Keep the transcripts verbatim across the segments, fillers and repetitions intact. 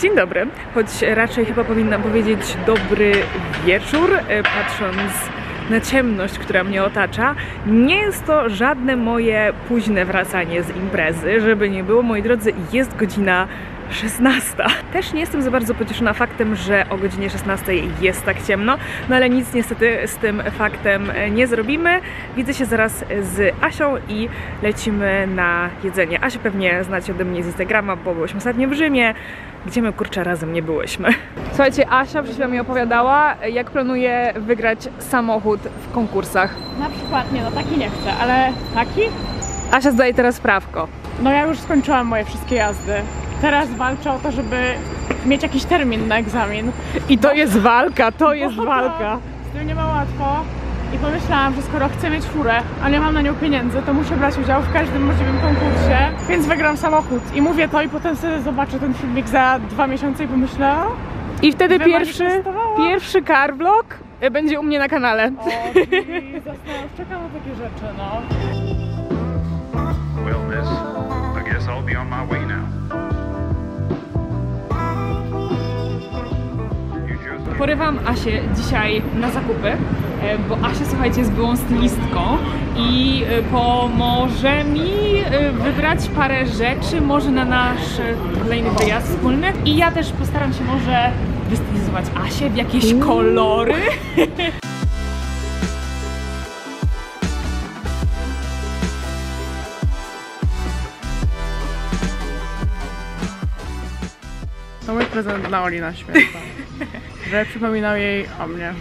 Dzień dobry, choć raczej chyba powinnam powiedzieć dobry wieczór, patrząc na ciemność, która mnie otacza. Nie jest to żadne moje późne wracanie z imprezy, żeby nie było, moi drodzy, jest godzina szesnasta. Też nie jestem za bardzo pocieszona faktem, że o godzinie szesnastej jest tak ciemno, no ale nic niestety z tym faktem nie zrobimy. Widzę się zaraz z Asią i lecimy na jedzenie. Asię pewnie znacie ode mnie z Instagrama, bo byłyśmy ostatnio w Rzymie, gdzie my kurczę razem nie byłyśmy. Słuchajcie, Asia przed chwilą mi opowiadała, jak planuje wygrać samochód w konkursach. Na przykład, nie no, taki nie chcę, ale taki? Asia zdaje teraz prawko. No ja już skończyłam moje wszystkie jazdy. Teraz walczę o to, żeby mieć jakiś termin na egzamin. I to jest walka, to jest Bo walka. Z tym nie ma łatwo. I pomyślałam, że skoro chcę mieć furę, a nie mam na nią pieniędzy, to muszę brać udział w każdym możliwym konkursie, więc wygram samochód. I mówię to i potem sobie zobaczę ten filmik za dwa miesiące i pomyślę... I wtedy pierwszy, pierwszy car vlog będzie u mnie na kanale. O, i zastanawiam, czekam na takie rzeczy, no. Well, miss, I guess I'll be on my way now. Porywam Asię dzisiaj na zakupy, bo Asia, słuchajcie, jest byłą stylistką i pomoże mi wybrać parę rzeczy, może na nasz kolejny wyjazd wspólny. I ja też postaram się może wystylizować Asię w jakieś kolory. To mój prezent dla Oli na święta, że przypominał jej o mnie.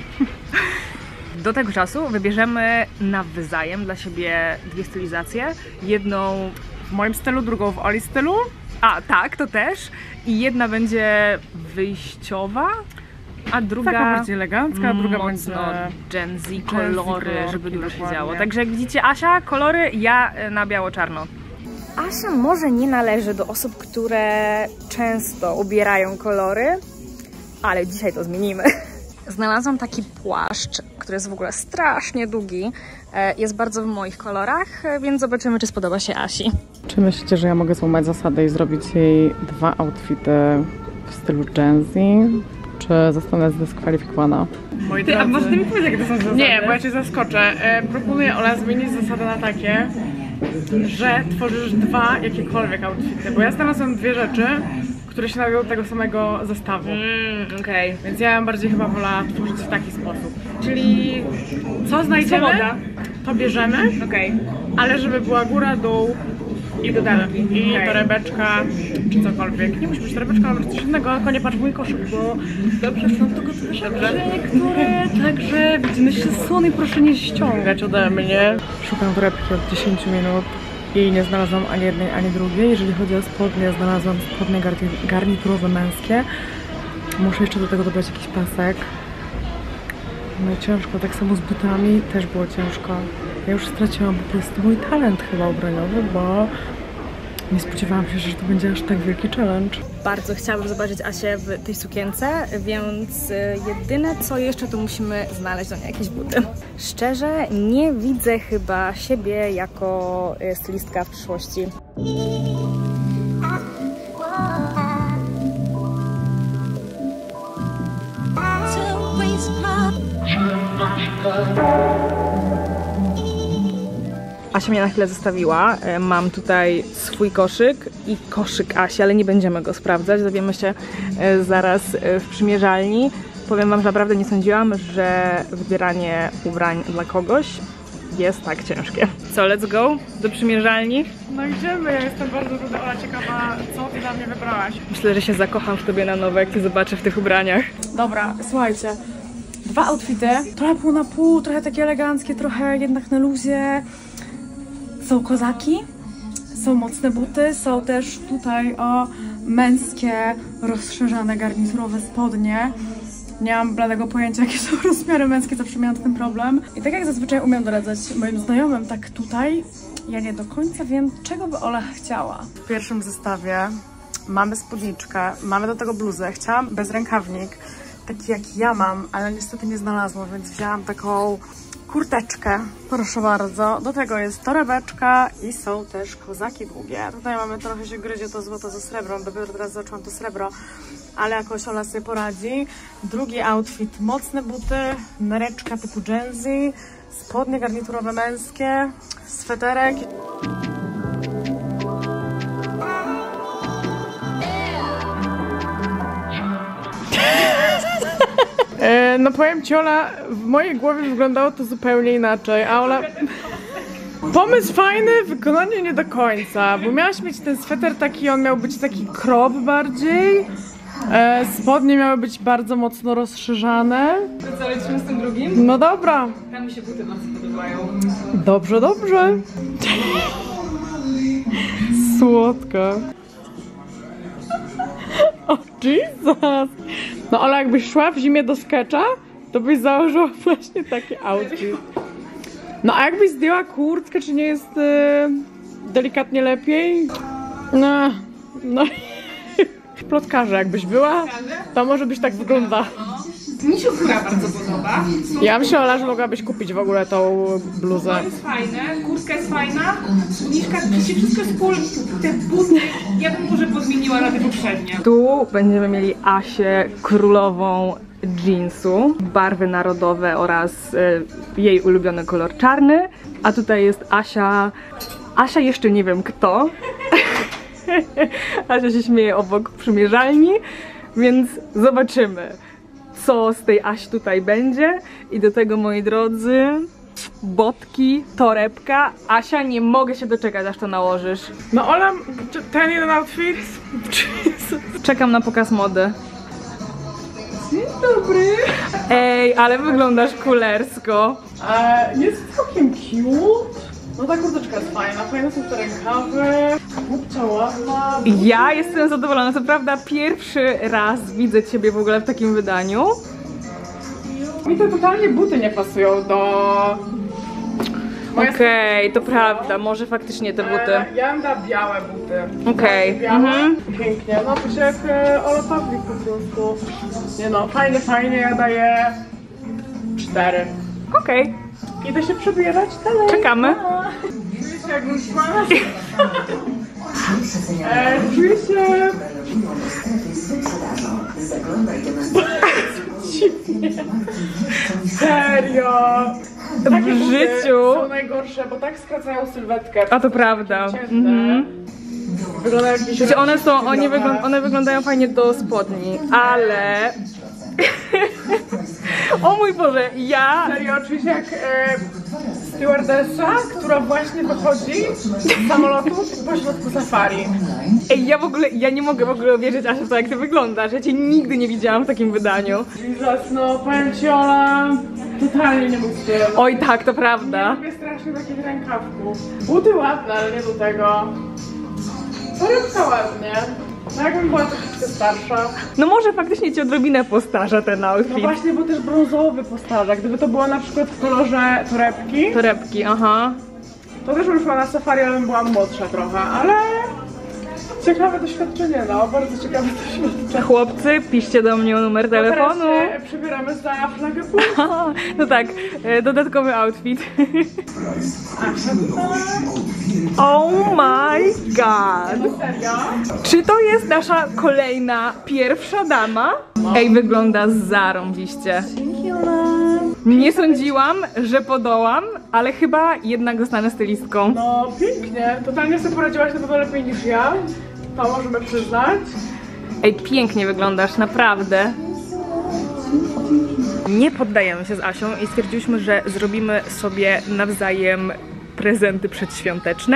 Do tego czasu wybierzemy nawzajem dla siebie dwie stylizacje. Jedną W moim stylu, drugą w Oli stylu. A, tak, to też. I jedna będzie wyjściowa, a druga Taka bardziej elegancka, a druga mocno będzie Gen Z, kolory, kolorki, żeby dużo się dokładnie. działo. Także jak widzicie, Asia, kolory, ja na biało-czarno. Asia może nie należy do osób, które często ubierają kolory, ale dzisiaj to zmienimy. Znalazłam taki płaszcz, który jest w ogóle strasznie długi. Jest bardzo w moich kolorach, więc zobaczymy, czy spodoba się Asi. Czy myślicie, że ja mogę złamać zasadę i zrobić jej dwa outfity w stylu Gen Z? Czy zostanę zdyskwalifikowana? Moi Ty, a może ty mi powiedz, jak to są zasady? Nie, bo ja cię zaskoczę. E, proponuję, Ola, zmienić zasadę na takie, że tworzysz dwa jakiekolwiek outfity, bo ja znalazłam dwie rzeczy, które się nawiązują do tego samego zestawu. Mm, okej. Okay. Więc ja bym bardziej chyba wolała tworzyć w taki sposób. Czyli co znajdziemy, Swoboda. to bierzemy, Okej. ale żeby była góra, dół i dodatki. I Okej. torebeczka, czy cokolwiek. Nie musi być torebeczka, ale coś innego, tylko nie patrz w mój koszyk, bo dobrze są to gotowe rzeczy, które także widzimy się słony i proszę nie ściągać ode mnie. Szukam torebki od dziesięciu minut i nie znalazłam ani jednej, ani drugiej. Jeżeli chodzi o spodnie, znalazłam spodnie garniturowe męskie. Muszę jeszcze do tego dodać jakiś pasek. No i ciężko, tak samo z butami też było ciężko. Ja już straciłam po prostu mój talent chyba ubraniowy, bo nie spodziewałam się, że to będzie aż tak wielki challenge. Bardzo chciałabym zobaczyć Asię w tej sukience, więc jedyne co jeszcze, to musimy znaleźć do niej jakieś buty. Szczerze, nie widzę chyba siebie jako stylistka w przyszłości. Asia mnie na chwilę zostawiła. Mam tutaj swój koszyk i koszyk Asi, ale nie będziemy go sprawdzać. Dowiemy się zaraz w przymierzalni. Powiem wam, że naprawdę nie sądziłam, że wybieranie ubrań dla kogoś jest tak ciężkie. Co, let's go do przymierzalni? No idziemy, ja jestem bardzo Ola, ciekawa, co ty dla mnie wybrałaś. Myślę, że się zakocham w tobie na nowe, jak cię zobaczę w tych ubraniach. Dobra, słuchajcie. Dwa outfity, trochę pół na pół, trochę takie eleganckie, trochę jednak na luzie. Są kozaki, są mocne buty, są też tutaj o męskie, rozszerzane garniturowe spodnie. Nie mam bladego pojęcia, jakie są rozmiary męskie, zawsze miałam ten problem. I tak jak zazwyczaj umiem doradzać moim znajomym, tak tutaj ja nie do końca wiem, czego by Ola chciała. W pierwszym zestawie mamy spódniczkę, mamy do tego bluzę, chciałam bezrękawnik. taki jak ja mam, ale niestety nie znalazłam, więc wzięłam taką kurteczkę, proszę bardzo. Do tego jest torebeczka i są też kozaki długie. Tutaj mamy trochę się gryzie to złoto ze srebrą, dopiero teraz zaczęłam to srebro, ale jakoś Ola sobie poradzi. Drugi outfit, mocne buty, nereczka typu Gen-Z, spodnie garniturowe męskie, sweterek. E, no powiem ci, Ola, w mojej głowie wyglądało to zupełnie inaczej, a Ola... Pomysł fajny, wykonanie nie do końca, bo miałaś mieć ten sweter taki, on miał być taki crop bardziej. E, spodnie miały być bardzo mocno rozszerzane. To co, lecimy z tym drugim? No dobra. Tam mi się buty bardzo podobają. Dobrze, dobrze. Słodka. O Jesus! No ale jakbyś szła w zimie do sketcha, to byś założyła właśnie taki outfit. No a jakbyś zdjęła kurtkę, czy nie jest yy, delikatnie lepiej? No, no. Plotkarze jakbyś była, to może byś tak wyglądała. Mi się góra bardzo podoba. Ja myślę, Ola, że mogłabyś kupić w ogóle tą bluzę. To jest fajne, kurtka jest fajna, spódniczka, przecież wszystko jest full, te buty, ja bym może podmieniła na te poprzednie. Tu będziemy mieli Asię królową jeansu, barwy narodowe oraz y, jej ulubiony kolor czarny, a tutaj jest Asia, Asia jeszcze nie wiem kto. Asia się śmieje obok przymierzalni, więc zobaczymy, co z tej Asi tutaj będzie. I do tego, moi drodzy, botki, torebka. Asia, nie mogę się doczekać, aż to nałożysz. No Ola, ten jeden outfit... Czekam na pokaz mody. Dzień dobry! Ej, ale wyglądasz kulersko. E, jest całkiem cute. No ta kurteczka jest fajna, fajne są te rękawy, kupcia ładna. Ja jestem zadowolona, co prawda pierwszy raz widzę ciebie w ogóle w takim wydaniu. Mi to totalnie buty nie pasują do... Okej, okay, to prawda, może faktycznie te buty. E, ja bym dała białe buty. Okej. Okay. Mhm. Pięknie, no to się jak e, Ola Pawlik po prostu. Nie no, fajnie, fajnie, ja daję cztery. Okej. Okay. Idę się przebierać dalej. Czekamy. Czuję się jakbym szła. e, Czuję się... Dziwnie. Serio. Takie w życiu są najgorsze, bo tak skracają sylwetkę. A to prawda. Mhm. Wyglądają jakieś... Znaczy one są, one, wyglą one wyglądają fajnie do spodni, ale... O mój Boże, ja... Serio, czuję się jak e, stewardessa, która właśnie wychodzi z samolotu po środku safari. Ej, ja w ogóle, ja nie mogę w ogóle uwierzyć, Asia, to jak ty wyglądasz. Ja cię nigdy nie widziałam w takim wydaniu. Jesus, no powiem ci, Ola, totalnie nie mój styl. Oj tak, to prawda. Ja lubię strasznie takich rękawków. Buty ładne, ale nie do tego. Torebka ładnie. No jakbym była troszeczkę starsza. No może faktycznie cię odrobinę postarza ten outfit. No właśnie, bo też brązowy postarza. Gdyby to było na przykład w kolorze torebki, Torebki, aha. to też bym szła na safari, ale bym była młodsza trochę, ale... Ciekawe doświadczenie, no, bardzo ciekawe doświadczenie. Chłopcy, piszcie do mnie o numer telefonu. Teraz się przybieramy za flagę punktu. No tak, dodatkowy outfit. Oh my god! Serio? Czy to jest nasza kolejna pierwsza dama? Ej, wygląda zarąbiście. Nie sądziłam, że podołam, ale chyba jednak zostanę stylistką. No pięknie, totalnie sobie poradziłaś na pewno lepiej niż ja. To możemy przyznać. Ej, pięknie wyglądasz, naprawdę. Nie poddajemy się z Asią i stwierdziliśmy, że zrobimy sobie nawzajem prezenty przedświąteczne.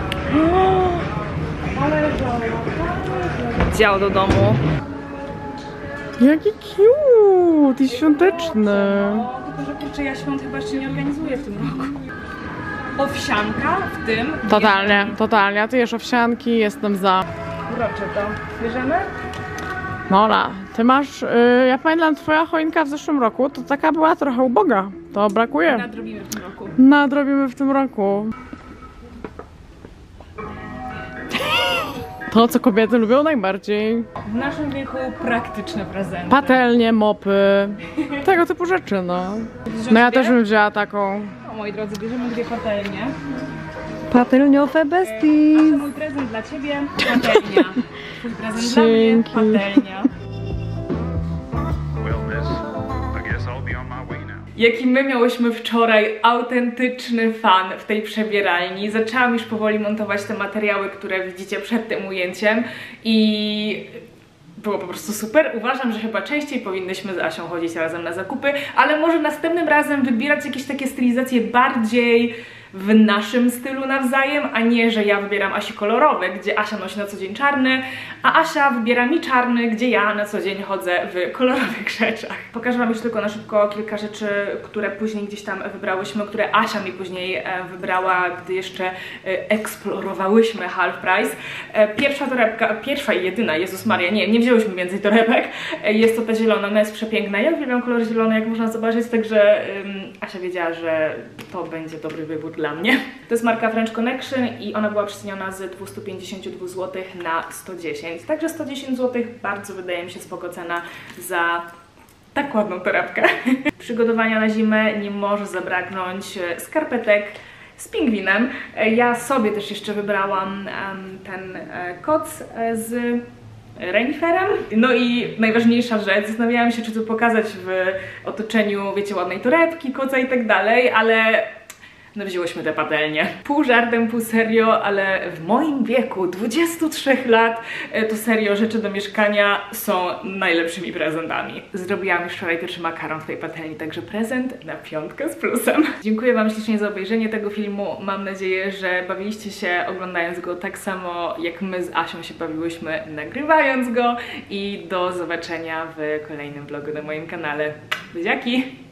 Dział do domu. Jaki cute i świąteczny. O, tylko że kurczę, ja świąt chyba jeszcze nie organizuję w tym roku. Owsianka w tym. Totalnie, totalnie. A ty jesz owsianki, jestem za. Urocze to. Bierzemy? Nola, ty masz, yy, ja pamiętam, twoja choinka w zeszłym roku to taka była trochę uboga. To brakuje. Nadrobimy w tym roku. Nadrobimy w tym roku. To, co kobiety lubią najbardziej. W naszym wieku praktyczne prezenty. Patelnie, mopy, tego typu rzeczy, no. No ja też bym wzięła taką. O, moi drodzy, bierzemy dwie patelnie. Patelniowe besties. Asia, mój prezent dla ciebie, patelnia. Twój prezent Dzięki. dla mnie, patelnia. Well, miss, I guess I'll be on my way now. Jaki my miałyśmy wczoraj autentyczny fan w tej przebieralni. Zaczęłam już powoli montować te materiały, które widzicie przed tym ujęciem i było po prostu super. Uważam, że chyba częściej powinnyśmy z Asią chodzić razem na zakupy, ale może następnym razem wybierać jakieś takie stylizacje bardziej w naszym stylu nawzajem, a nie, że ja wybieram Asi kolorowe, gdzie Asia nosi na co dzień czarny, a Asia wybiera mi czarny, gdzie ja na co dzień chodzę w kolorowych rzeczach. Pokażę wam już tylko na szybko kilka rzeczy, które później gdzieś tam wybrałyśmy, które Asia mi później wybrała, gdy jeszcze eksplorowałyśmy Half Price. Pierwsza torebka, pierwsza i jedyna, Jezus Maria, nie, nie wzięłyśmy więcej torebek. Jest to ta zielona, ona jest przepiękna. Ja uwielbiam kolor zielony, jak można zobaczyć, także um, Asia wiedziała, że to będzie dobry wybór dla mnie. To jest marka French Connection i ona była przeceniona z dwieście pięćdziesiąt dwa złote na sto dziesięć. Także sto dziesięć złotych bardzo wydaje mi się spoko cena za tak ładną torebkę. Przygotowania na zimę nie może zabraknąć skarpetek z pingwinem. Ja sobie też jeszcze wybrałam um, ten e, koc e, z reniferem. No i najważniejsza rzecz, zastanawiałam się, czy to pokazać w otoczeniu, wiecie, ładnej torebki, koca i tak dalej, ale no wzięłyśmy te patelnie. Pół żartem, pół serio, ale w moim wieku, dwudziestu trzech lat, to serio rzeczy do mieszkania są najlepszymi prezentami. Zrobiłam już wczoraj pierwszy makaron w tej patelni, także prezent na piątkę z plusem. Dziękuję wam ślicznie za obejrzenie tego filmu. Mam nadzieję, że bawiliście się oglądając go tak samo, jak my z Asią się bawiłyśmy nagrywając go i do zobaczenia w kolejnym vlogu na moim kanale. Buziaki!